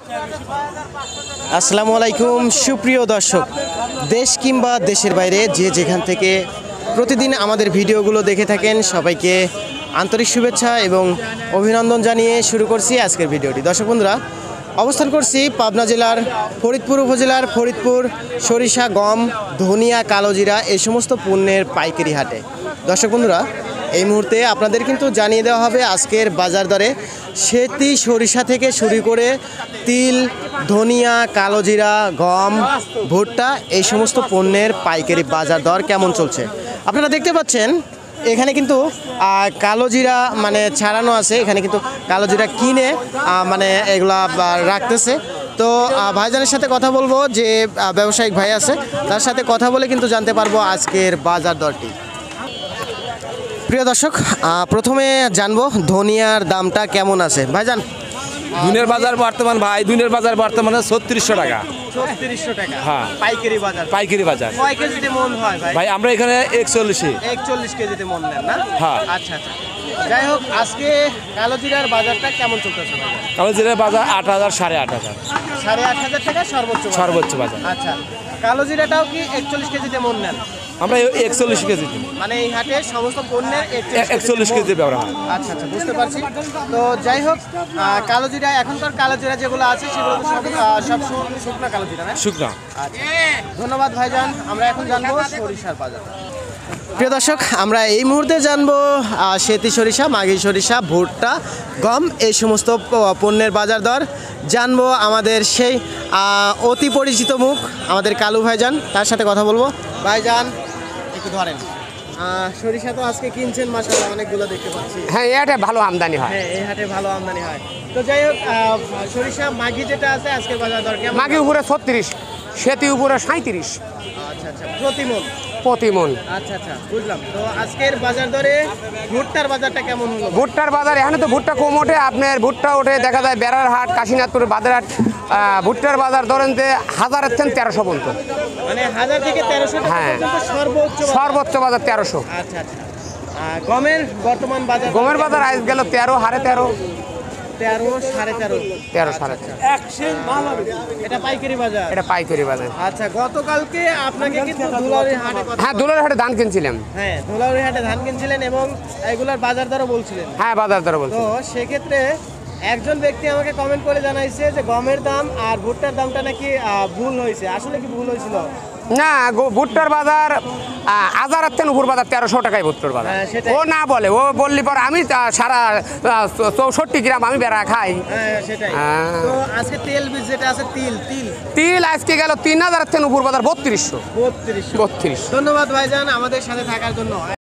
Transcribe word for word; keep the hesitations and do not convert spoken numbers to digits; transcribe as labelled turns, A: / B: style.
A: আসসালামু আলাইকুম সুপ্রিয় দর্শক, দেশ কিংবা দেশের বাইরে যে যেখান থেকে প্রতিদিন আমাদের ভিডিওগুলো দেখে থাকেন সবাইকে আন্তরিক শুভেচ্ছা এবং অভিনন্দন জানিয়ে শুরু করছি আজকের ভিডিওটি। দর্শক বন্ধুরা, অবস্থান করছি পাবনা জেলার ফরিদপুর উপজেলার ফরিদপুর সরিষা, গম, ধনিয়া, কালোজিরা এই সমস্ত পণ্যের পাইকারি হাটে। দর্শক বন্ধুরা, এই মুহূর্তে আপনাদের কিন্তু জানিয়ে দেওয়া হবে আজকের বাজার দরে সেতি সরিষা থেকে শুরু করে তিল, ধনিয়া, কালোজিরা, গম, ভুট্টা এই সমস্ত পণ্যের পাইকারি বাজার দর কেমন চলছে। আপনারা দেখতে পাচ্ছেন এখানে কিন্তু কালোজিরা মানে ছাড়ানো আছে, এখানে কিন্তু কালোজিরা কিনে মানে এগুলা রাখতেছে। তো ভাইজানের সাথে কথা বলবো, যে ব্যবসায়িক ভাই আছে তার সাথে কথা বলে কিন্তু জানতে পারবো আজকের বাজার দরটি। প্রিয় দর্শক, প্রথমে জানবো ধনিয়ার দামটা কেমন আছে ভাইজান।
B: দুনের বাজার বর্তমান ভাই দুনের বাজার বর্তমানে ছত্রিশশো টাকা।
A: ছত্রিশশো টাকা
B: হ্যাঁ,
A: পাইকারি বাজার।
B: পাইকারি বাজার
A: কয় কেজিতে মন হয় ভাই?
B: ভাই আমরা এখানে একচল্লিশে
A: একচল্লিশ কেজিতে মন নেন না?
B: হ্যাঁ।
A: আচ্ছা আচ্ছা, যাই হোক আজকে কালোজিরার বাজারটা কেমন চলতেছে?
B: কালোজিরার বাজার আট হাজার সাড়ে আট হাজার
A: সাড়ে আট হাজার টাকা সর্বোচ্চ
B: সর্বোচ্চ বাজার।
A: আচ্ছা, কালোজিরাটাও কি একচল্লিশ কেজিতে মন নেন?
B: আমরা একচল্লিশ কেজি
A: মানে এই হাটে সমস্ত পণ্যের
B: একচল্লিশ কেজি ব্যবহার।
A: আচ্ছা আচ্ছা, বুঝতে পারছি। তো যাই হোক, কালোজিরা এখনকার কালোজিরা যেগুলো আছে সেগুলো তো সব সব শুকনা কালোজিরা না?
B: শুকনা।
A: আচ্ছা, ধন্যবাদ ভাইজান। আমরা এখন জানবো সরিষার বাজার। প্রিয় দর্শক, আমরা এই মুহূর্তে জানবো সেতি সরিষা, মাঘি সরিষা, ভুট্টা, গম এই সমস্ত পণ্যের বাজার দর জানবো আমাদের সেই অতি পরিচিত মুখ আমাদের কালু ভাইজান, তার সাথে কথা বলবো। ভাইজান একটু ধরেন, সরিষা তো আজকে কিনছেন মাশাআল্লাহ অনেকগুলো দেখতে পাচ্ছি।
C: হ্যাঁ, এই হাটে ভালো আমদানি হয়।
A: হ্যাঁ, এই হাটে ভালো আমদানি হয়। তো যাই হোক, সরিষা মাঘি যেটা আছে আজকের বাজার দর কেমন?
C: মাঘি উপরে ছত্রিশ, সেতি উপরে সাঁত্রিশ।
A: আচ্ছা আচ্ছা, প্রতি মন?
C: প্রতি মন।
A: আচ্ছা আচ্ছা, বুঝলাম। তো আজকের বাজার দরে ভুট্টার বাজারটা কেমন হলো?
C: ভুট্টার বাজার এখানে তো ভুট্টা কম ওঠে, আপনার ভুট্টা ওঠে দেখা যায় বেড়ার হাট, কাশীনাথপুর, বাজারহাট। ভুট্টার বাজার ধরেন যে হাজারের থেকে তেরোশো পর্যন্ত,
A: মানে হাজার থেকে তেরোশো
C: হ্যাঁ
A: সর্বোচ্চ
C: সর্বোচ্চ বাজার তেরোশো।
A: আচ্ছা আচ্ছা, গমের বর্তমান বাজার?
C: গমের বাজার আজ গেল তেরো, হারে তেরো,
A: তেরো সাড়ে তেরো
C: তেরো সাড়ে তেরো।
A: এটা পাইকারি বাজার?
C: এটা পাইকারি বাজার।
A: আচ্ছা, গতকালকে আপনাকে কিন্তু ধুলাউড়ি হাটে,
C: হ্যাঁ ধুলাউড়ি হাটে ধান কিনছিলাম।
A: হ্যাঁ, ধুলাউড়ি হাটে ধান কিনছিলেন এবং এগুলার বাজার দরও বলছিলেন।
C: হ্যাঁ, বাজার দর বলছি।
A: তো সেক্ষেত্রে একজন ব্যক্তি আমাকে কমেন্ট করে জানাইছে যে গমের দাম আর ভুট্টার দামটা নাকি ভুল হয়েছে। আসলে কি ভুল হয়েছিল?
C: না, ভুট্টার বাজার হাজারের থেকে উপর বাজার তেরোশো টাকায় ভুট্টার বাজার। ও না বলে, ও বললি পর আমি সারা চৌষট্টি গ্রাম আমি বেড়া খাই।
A: হ্যাঁ সেটাই। তো আজকে তেল বীজ যেটা আছে, তিল তিল
C: তিল আজকে গেল তিন হাজারের থেকে উপর বাজার বত্রিশশো।
A: বত্রিশশো
C: বত্রিশ।
A: ধন্যবাদ ভাইজান আমাদের সাথে থাকার জন্য।